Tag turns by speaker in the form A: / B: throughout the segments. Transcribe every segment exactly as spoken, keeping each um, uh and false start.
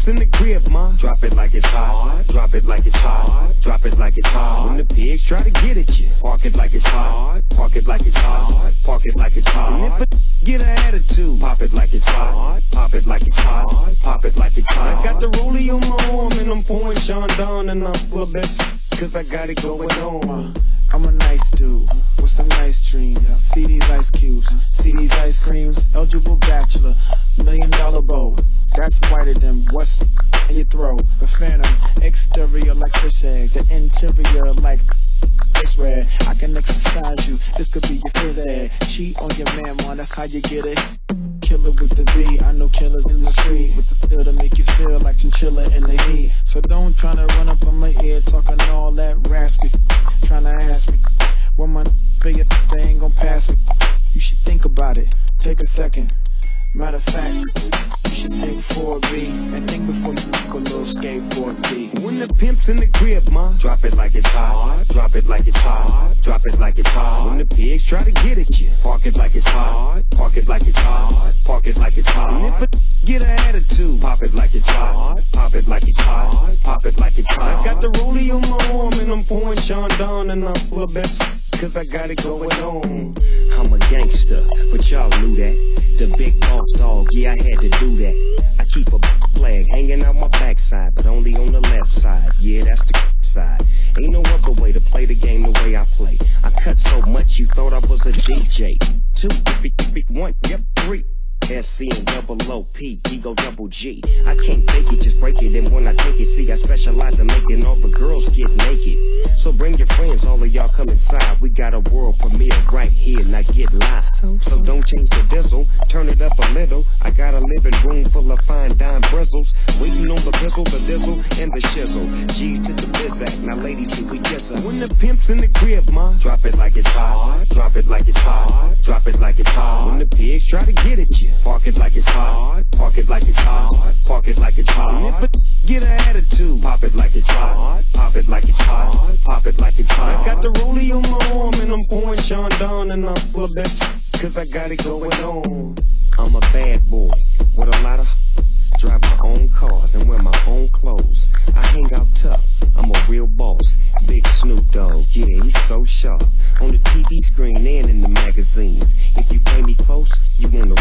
A: pimps in the crib, ma. Drop it like it's hot. Drop it like it's hot. Drop it like it's hot. When the pigs try to get at you, park it like it's hot. Park it like it's hot. Park it like it's hot. And if a get an attitude, pop it like it's hot. Pop it like it's hot. Pop it like it's hot. I got the rollie on my arm and I'm pouring Sean down and I'm full of best cause I got it going on.
B: I'm a nice dude with some nice dreams. See these ice cubes, see these ice creams. Eligible bachelor, million dollar bow. That's whiter than what's in your throat. The phantom, exterior like fish eggs, the interior like it's red. I can exercise you, this could be your phys ed. Cheat on your man, man, that's how you get it. Killer with the B, I know killers in the street with the feel to make you feel like chinchilla in the heat. So don't tryna run up on my ear talking all that raspy. Tryna ask me when my figure they ain't gon' pass me. You should think about it, take a second. Matter of fact, you should take four B and think before you make a little skateboard B.
A: When the pimp's in the crib, ma, drop it like it's hot. Drop it like it's hot. Drop it like it's hot. When the pigs try to get at you, park it like it's hot. Park it like it's hot. Park it like it's hot. And if a get an attitude, pop it like it's hot. Pop it like it's hot. Pop it like it's hot. I got the rollie on my arm and I'm pouring Sean down and I'm full of best cause I got it going on.
C: I'm a gangster, but y'all knew that. The big boss dog, yeah, I had to do that. I keep a flag hanging out my backside, but only on the left side. Yeah, that's the side. Ain't no other way to play the game the way I play. I cut so much you thought I was a D J. Two, one, yep, three. S C and double O P, ego double G. I can't fake it, just break it. And when I take it, see, I specialize in making all the girls get naked. So bring your friends, all of y'all come inside. We got a world premiere right here, now get live. So don't change the diesel, turn it up a little. I got a living room full of fine dime bristles. Waiting on the pizzle, the dizzle, and the shizzle. G's to the bizac, now ladies, see we kiss her.
A: When the pimp's in the crib, ma, drop it like it's hot. Drop it like it's hot. Drop it like it's hot. When the pigs try to get at you, park it like it's hot. Park it like it's hot. Park it like it's hot. And if a get an attitude, pop it like it's hot. Pop it like it's hot. Pop it like it's hot. I got the rollie on my arm and I'm pouring Sean down and I'm full of best cause I got it going on.
C: I'm a bad boy with a lot of drive my own cars and wear my own clothes. I hang out tough, I'm a real boss. Big Snoop Dogg, yeah, he's so sharp. On the T V screen and in the magazines. If you pay me close, you wanna.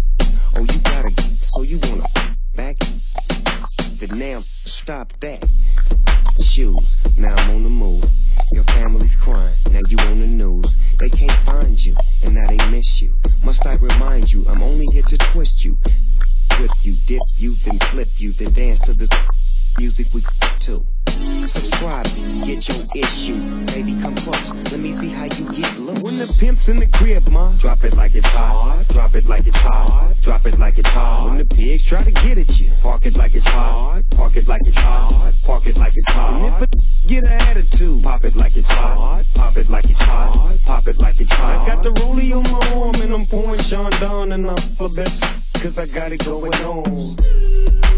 C: Oh, you gotta, so you wanna back. But now, stop that. Shoes, now I'm on the move. Your family's crying, now you on the news. They can't find you, and now they miss you. Must I remind you, I'm only here to twist you. Whip you, dip you, then flip you, then dance to the music we to. Subscribe, get your issue. Baby, come close, let me see how you get loose.
A: When the pimp's in the crib, ma, drop it like it's hot. Drop it like it's hot. Drop it like it's hot. When the pigs try to get at you, park it like it's hot. Park it like it's hot. Park it like it's hot. And if a get an attitude, pop it like it's hot. Pop it like it's hot. Pop it like it's hot. I got the rollie on my arm and I'm pouring Sean down and I'm full of best cause I got it going on.